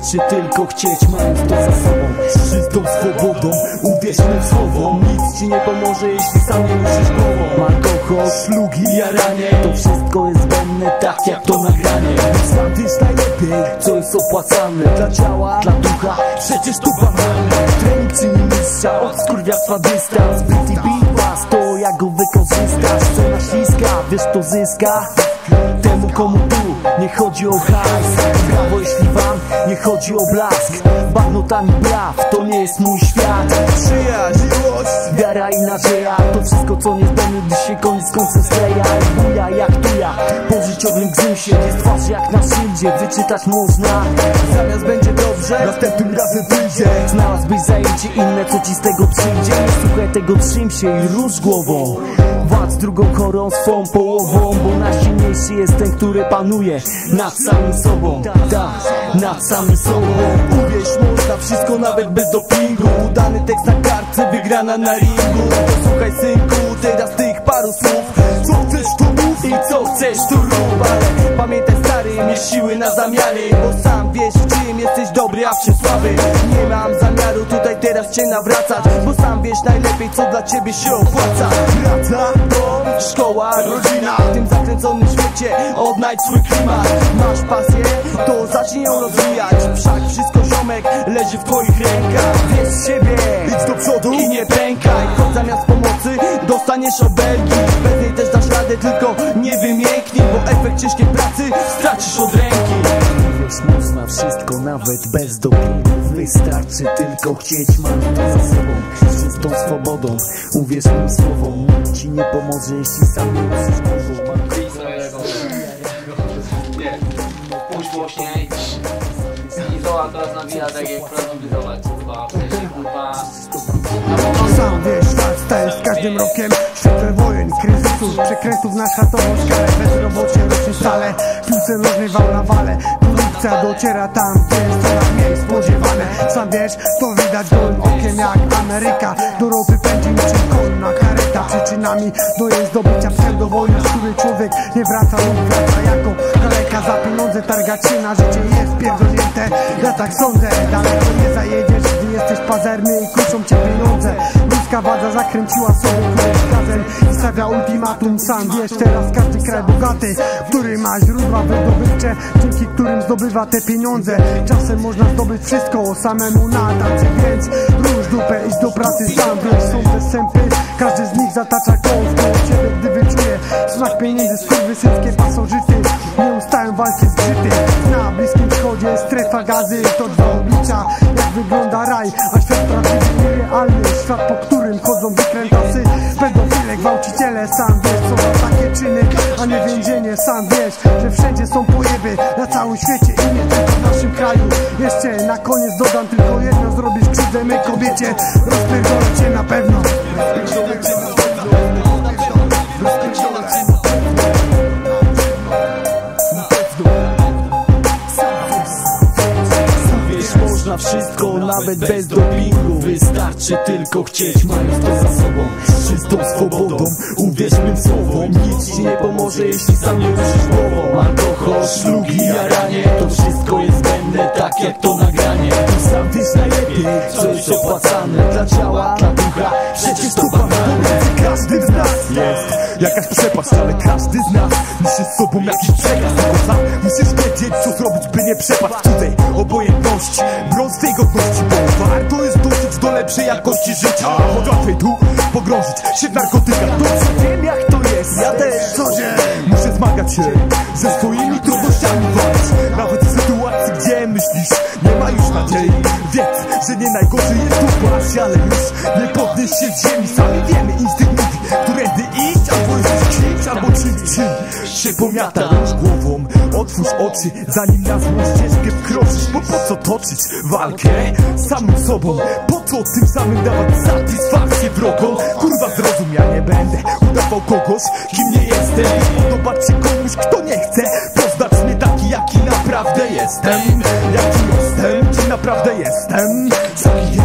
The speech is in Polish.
Wystarczy tylko chcieć, mając to za sobą. Z czystą swobodą, uwierzmy w słowo. Nic ci nie pomoże, jeśli sam nie ruszysz głową. Alkohol, szlugi, jaranie, to wszystko jest zbędne, tak jak to nagranie. Sam wiesz najlepiej, co jest opłacalne dla ciała, dla ducha, przecież to banalne. Trening czyni mistrza, od skurwiastwa dystans. Beat i beat, to jak go wykorzystasz. Co naciska, wiesz to zyska. Temu komu tu nie chodzi o hajs. Brawo jeśli wam nie chodzi o blask. Bagnotami braw, to nie jest mój świat. Przyjaźń, miłość, wiara i nadzieja, to wszystko co niezbędne, gdy się koniec końcem skleja. I buja jak tuja, po życiowym gzymsie. Jest twarz jak na szyldzie, wyczytać można. Zamiast będzie dobrze, następnym razem wyjdzie. Znalazłbyś zajęcie inne, co ci z tego przyjdzie. Nie słuchaj tego, trzym się i rusz głową. Walcz drugą chorą swą połową, bo najsilniejszy jest ten, który panuje nad samym sobą. Tak, nad samym sobą. Uwierz, można wszystko nawet bez dopingu. Udany tekst na kartce, wygrana na ringu. Posłuchaj synku, teraz tych paru słów. Co chcesz to mów i co chcesz to rób. Ale pamiętaj stary, miej siły na zamiary, bo sam wiesz w czym jesteś dobry, a w czym słaby. Nie mam zamiaru tutaj teraz cię nawracać, bo sam wiesz najlepiej co dla ciebie się opłaca. Praca, dom, szkoła, rodzina. W tym zakręconym świecie odnajdź swój klimat. Masz pasję, to zacznij ją rozwijać. Wszak wszystko ziomek leży w twoich rękach. Wiesz z siebie, idź do przodu i nie pękaj. Choć zamiast pomocy dostaniesz obelgi. Bez niej też dasz radę, tylko nie wymięknij, bo efekt ciężkiej pracy stracisz od ręki. Wiesz, można wszystko nawet bez dopingu. Wystarczy tylko chcieć, mam to za sobą. Z czystą swobodą, uwierz mi słowom. Nikt ci nie pomoże, jeśli sam nie ruszysz głową. Nie, puść głośniej. I Zola teraz nawija tak jak prawdziwy Zola, kurwa. Wcześniej, kurwa. Sam wiesz, świat staje z każdym rokiem. W świetle wojen, kryzysów, przekrętów na światową skalę. Bezrobocie rośnie stale, w piłce nożnej wał na wale. Korupcja dociera tam, gdzie jest coraz mniej spodziewane. Sam wiesz, to widać gołym okiem jak Ameryka. Do ropy pędzi niczym konna kareta. Przyczynami do jej zdobycia pseudowojny, z której człowiek nie wraca lub wraca jako kaleka. Za pieniądze targać się na życie jest pierdolnięte. Ja tak sądzę, daleko nie zajedziesz, gdy jesteś pazerny i kuszą cię pieniądze. Ludzka władza zakręciła sobie kurek gazem i stawia ultimatum. Sam wiesz, teraz każdy kraj bogaty, który ma źródła wydobywcze, dzięki którym zdobywa te pieniądze. Czasem można zdobyć wszystko samemu na tacy, więc rusz dupę, idź do pracy sam. Wiesz, są te sępy, każdy z nich zatacza koło wkoło ciebie, gdy wyczuje smak pieniędzy. Skurwysyńskie pasożyty nie ustają walki zgrzyty. Na Bliskim Wschodzie strefa gazy, to dwa oblicza, jak wygląda raj, a świat prawdziwy nierealny. Świat, po którym chodzą wykrętasy, pedofile, gwałciciele. Sam wiesz, co za takie czyny, a nie więzienie. Sam wiesz, że wszędzie są pojeby, na całym świecie i nie tylko w naszym kraju. Jeszcze na koniec dodam tylko jedno: zrobisz krzywdę mej kobiecie, rozpierdolę cię na pewno. Można wszystko, nawet bez dopingu. Wystarczy tylko chcieć, mając to za sobą. Z czystą swobodą, uwierz mym słowom. Nic ci nie pomoże, jeśli sam nie ruszysz głową. Alkohol, szlugi, jaranie, to wszystko jest zbędne, tak jak to nagranie. Ty sam wiesz najlepiej, co jest opłacane dla ciała, dla ducha, przecież to banalne. Pomiędzy każdym z nas jest jakaś przepaść, ale każdy z nas niesie z sobą jakiś przekaz. Tylko sam musisz wiedzieć, co zrobić, by nie przepaść w cudzej obojętności. Brąz tej godności, bo warto jest dążyć do lepszej jakości życia. Choć łatwiej tu pogrążyć się w narkotykach. Dobrze wiem, jak to jest, ja też muszę zmagać się ze swoimi trudnościami, walczyć. Nawet w sytuacji, gdzie myślisz, nie ma już nadziei. Wiedz, że nie najgorzej jest tu paść, ale już nie podnieś się z ziemi. Sami wiemy, instynkt mówi, którędy iść, albo jesteś kimś, albo czymś się pomiata. Rusz głową, otwórz oczy, zanim na złą ścieżkę wkroczysz. Bo po co toczyć walkę samym sobą? Po co tym samym dawać satysfakcję wrogom? Kurwa, zrozum, ja nie będę udawał kogoś, kim nie jestem. Podobać się komuś, kto nie chce poznać mnie taki, jaki naprawdę jestem. Jaki jestem, kim naprawdę jestem. Jaki